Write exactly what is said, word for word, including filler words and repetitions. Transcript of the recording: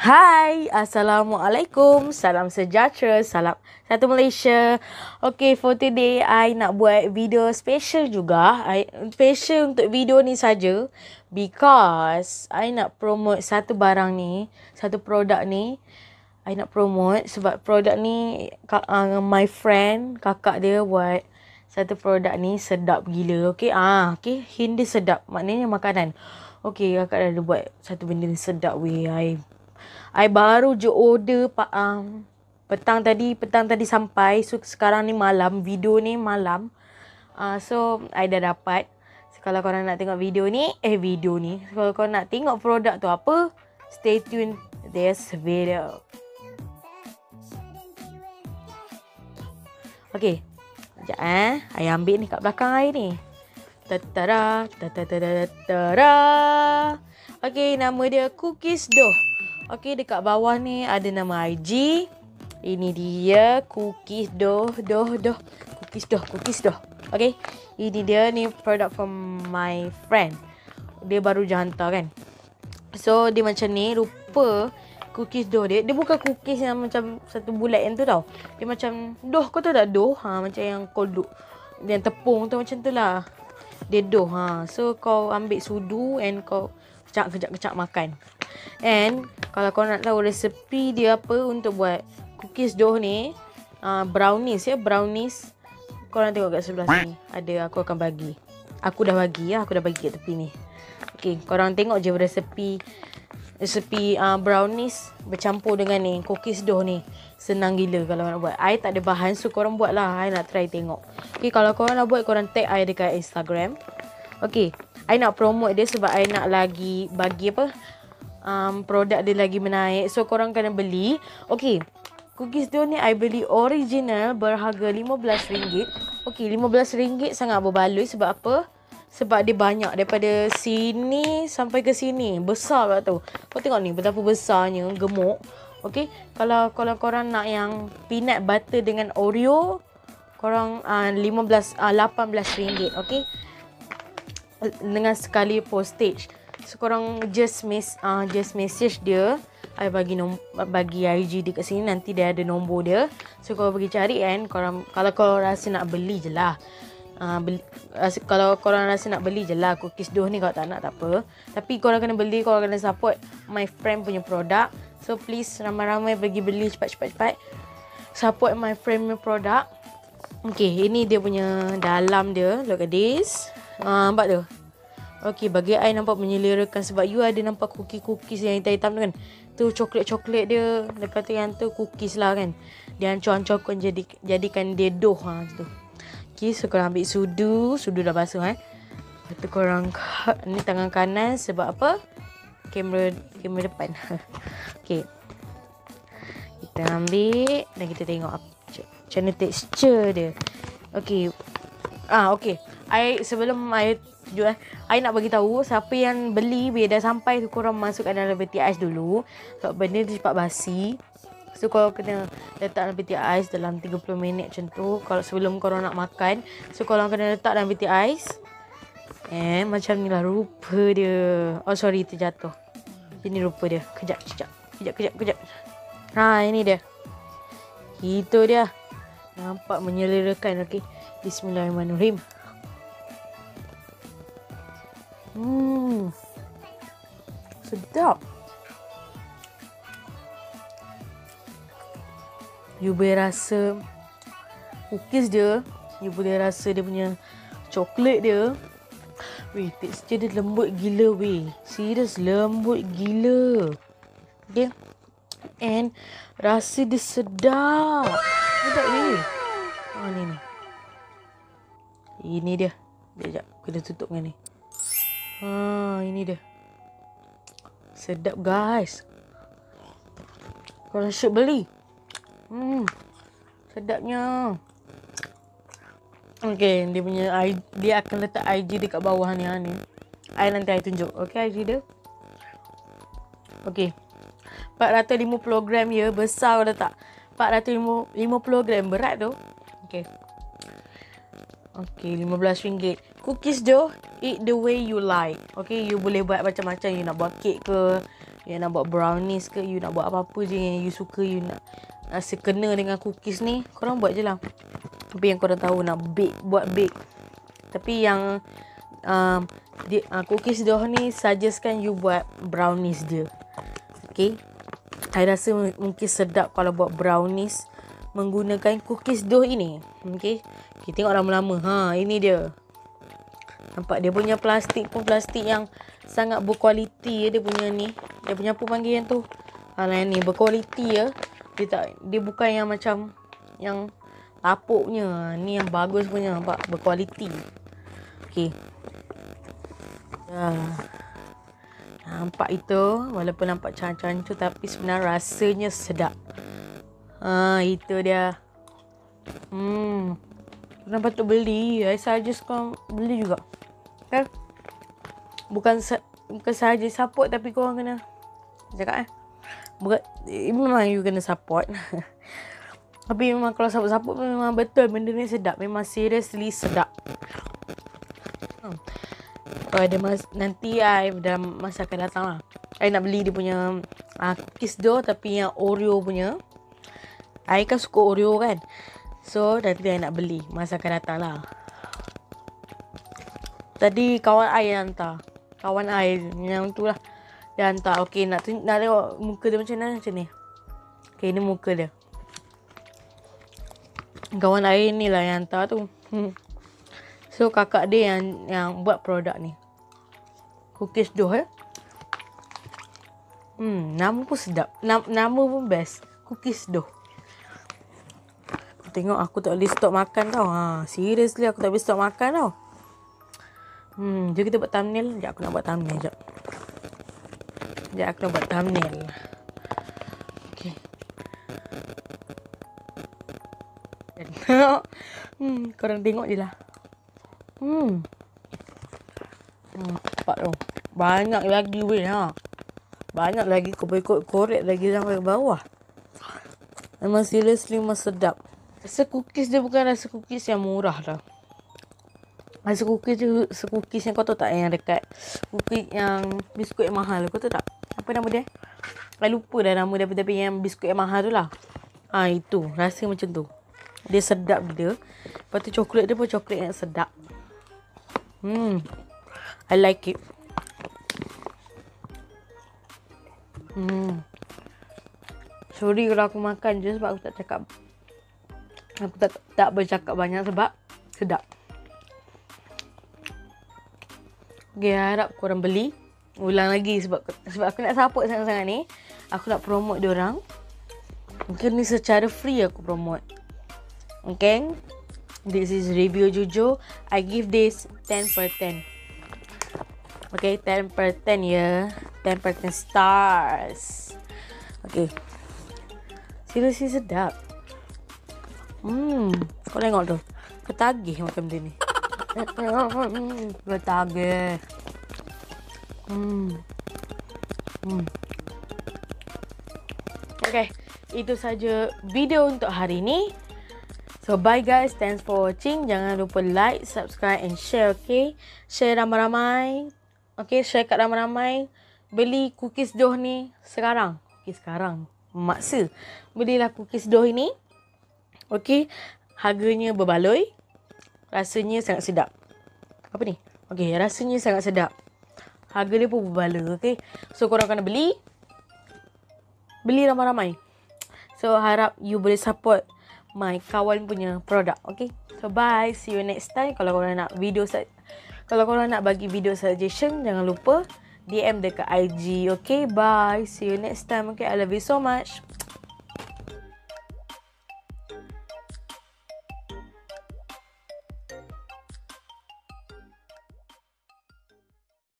Hai, Assalamualaikum, salam sejahtera, salam satu Malaysia. Okay, for today, I nak buat video special juga. I, special untuk video ni saja because I nak promote satu barang ni, satu produk ni. I nak promote sebab produk ni, uh, my friend, kakak dia buat satu produk ni sedap gila. Okay, ah, okay, hint dia sedap. Maknanya makanan. Okay, kakak dah buat satu benda ni sedap weh. I I baru je order pak um, petang tadi petang tadi sampai. So sekarang ni malam, video ni malam. Uh, so I dah dapat. So, kalau korang nak tengok video ni, eh video ni. So, kalau korang nak tengok produk tu apa, stay tune this video. Okay, sekejap eh. I ambil ni kat belakang I ni. Tatara, tatara, tatara. Okay, nama dia Cookies Dough. Okay, dekat bawah ni ada nama I G. Ini dia Cookies Dough, dough, dough. Cookies Dough, Cookies Dough. Okay, ini dia ni produk from my friend. Dia baru je hantar kan. So, dia macam ni rupa Cookies Dough dia. Dia bukan cookies yang macam satu bulat yang tu tau. Dia macam dough, kau tahu tak dough? Ha, macam yang kodok. Yang tepung tu macam tu lah. Dia dough. Ha. So, kau ambil sudu and kau kecap-kecap-kecap makan. And kalau kau nak tahu resepi dia apa untuk buat cookies dough ni, uh, brownies ya, brownies. Kau nak tengok kat sebelah sini. Ada, aku akan bagi. Aku dah bagi ya, aku dah bagi kat tepi ni. Okay, korang tengok je resepi resepi uh, brownies bercampur dengan ni cookies dough ni. Senang gila kalau nak buat. I tak ada bahan, so korang buat lah. I nak try tengok. Okay, kalau korang nak buat, korang tag I dekat Instagram. Okay, I nak promote dia sebab I nak lagi bagi apa, um, produk dia lagi menaik. So korang kena beli. Okay, cookies dough ni I beli original berharga lima belas ringgit. Okay, lima belas ringgit sangat berbaloi. Sebab apa? Sebab dia banyak. Daripada sini sampai ke sini. Besar kat tu. Kau tengok ni betapa besarnya. Gemuk. Okay, kalau kalau korang nak yang peanut butter dengan Oreo, korang uh, lima belas, uh, lapan belas ringgit. Okay, dengan sekali postage. So korang just miss uh, just message dia. I bagi nom- bagi I G dia kat sini, nanti dia ada nombor dia. So korang pergi cari kan. Korang, kalau korang rasa nak beli je lah. Uh, beli, rasa, kalau korang rasa nak beli je lah cookies dough ni. Kalau tak nak tak apa. Tapi korang kena beli, korang kena support my friend punya produk. So please ramai-ramai pergi beli cepat-cepat-cepat. Support my friend punya produk. Okay, ini dia punya dalam dia. Look at this. Uh, nampak tu? Okay, bagi I nampak menyelerakan. Sebab you ada nampak cookie-cookies yang hitam-hitam tu kan. Tu coklat-coklat dia. Lepas tu yang tu cookies lah kan. Dia hancur-hancurkan jadi, jadikan dia dough ha, tu. Okay, so korang ambil sudu. Sudu dah basuh eh. Lepas tu korang, ni tangan kanan sebab apa? Kamera, kamera depan. Okay, kita ambil dan kita tengok apa, macam mana tekstur dia. Okay. Ah, okay. I, sebelum I tunjuk eh, I nak bagi tahu siapa yang beli bila dah sampai tu, korang masukkan dalam peti ais dulu. Sebab benda tu cepat basi. So korang kena letak dalam peti ais dalam tiga puluh minit macam tu. Kalau sebelum korang nak makan. So korang kena letak dalam peti ais. Eh, macam ni lah rupa dia. Oh sorry, terjatuh. Ini rupa dia. Kejap, kejap. Kejap, kejap, kejap. Ha, ini dia. Itu dia. Nampak menyelerakan. Okay. Bismillahirrahmanirrahim. Hmm. Sedap. You boleh rasa cookies dia. You boleh rasa dia punya coklat dia. Weh, tekstur dia lembut gila weh. Serius lembut gila. Okay. And rasa dia sedap. Sedap weh. Oh ni ni. Ini dia. Sekejap. Kena tutup dengan ni. Ha, ini dia. Sedap guys. Korang should beli. Hmm. Sedapnya. Okay, dia punya dia akan letak I G dekat bawah ni ha, ni. I nanti I tunjuk. Okay, I G dia. Okay. empat ratus lima puluh gram ya, besar dah tak. empat ratus lima puluh gram berat tu. Okay. Okay, lima belas ringgit. Cookies dough, eat the way you like. Okay, you boleh buat macam-macam. You nak buat kek ke, You nak buat brownies ke, you nak buat apa-apa je yang you suka, you nak rasa kena dengan cookies ni, korang buat je lah. Tapi yang korang tahu nak bake, buat bake. Tapi yang um, dia, uh, cookies dough ni suggestkan you buat brownies dia. Okay, I rasa mungkin sedap kalau buat brownies menggunakan cookies dough ini. Okay, kita tengok lama-lama. Ha, ini dia. Nampak dia punya plastik pun plastik yang sangat berkualiti ya, dia punya ni. Dia punya apa panggil yang tu? Alah yang ni berkualiti ya. Dia tak, dia bukan yang macam yang tapuk punya. Ni yang bagus punya, nampak berkualiti. Okey. Dah. Nampak itu, walaupun nampak cancu-cancu tapi sebenarnya rasanya sedap. Ha, itu dia. Hmm. Korang patut beli. I suggest korang beli juga. Kan? Bukan bukan sahaja support tapi korang kena cakap eh. Bukan, memang you kena support. Tapi memang kalau support-support memang betul benda ni sedap. Memang seriously sedap. Hmm. Kalau ada mas, nanti I dalam masa akan datang lah, I nak beli dia punya uh, cookies dough tapi yang Oreo punya. I kan suka Oreo kan. So nanti I nak beli masa akan datang lah. Tadi kawan I yang hantar. Kawan I yang tu lah. Dia hantar. Okay, nak, nak tengok muka dia macam mana, macam ni. Okay, ini muka dia. Kawan I ni lah yang hantar tu. Hmm. So, kakak dia yang yang buat produk ni. Cookies dough eh. Hmm, nama pun sedap. Nama, nama pun best. Cookies dough. Tengok aku tak boleh stop makan tau. Ha, seriously aku tak boleh stop makan tau. Hmm, jom kita buat thumbnail. Sekejap aku nak buat thumbnail. Sekejap. Sekejap aku nak buat thumbnail. Okay. hmm, korang tengok je lah. Hmm. Hmm, nampak tu. Banyak lagi weh ha. Banyak lagi kau boleh korek lagi sampai ke bawah. Memang seriously memang sedap. Rasa cookies dia bukan rasa cookies yang murah dah. Rasa cookies tu, cookies yang kau tahu tak yang dekat cookies yang biskut yang mahal. Kau tahu tak? Apa nama dia? I lupa dah nama dia, tapi yang biskut yang mahal tu lah. Ah ha, itu, rasa macam tu. Dia sedap dia. Lepas tu coklat dia pun coklat yang sedap. Hmm. I like it. Hmm. Sorry kalau aku makan je sebab aku tak cakap. Aku tak tak bercakap banyak sebab sedap. Okay, harap korang beli. Ulang lagi sebab sebab aku nak support sangat-sangat ni. Aku nak promote diorang. Mungkin ni secara free aku promote. Okay. This is review jujur. I give this ten per ten. Okay, ten per ten ya. ten per ten stars. Okay. Seriously sedap. Hmm, kau tengok tu. Ketagih makan benda ni. Ketagih. Hmm. Hmm. Okay, itu saja video untuk hari ni. So bye guys, thanks for watching. Jangan lupa like, subscribe and share, okay? Share ramai-ramai. Okay, share kat ramai-ramai. Beli cookies dough ni sekarang. Okay, sekarang. Maksa. Belilah cookies dough ini. Okay, harganya berbaloi. Rasanya sangat sedap. Apa ni? Okay, rasanya sangat sedap. Harga dia pun berbaloi, okay? So, korang kena beli. Beli ramai-ramai. So, harap you boleh support my kawan punya produk, okay? So, bye. See you next time. Kalau korang nak video, kalau korang nak bagi video suggestion, jangan lupa D M dekat I G, okay? Bye. See you next time, okay? I love you so much.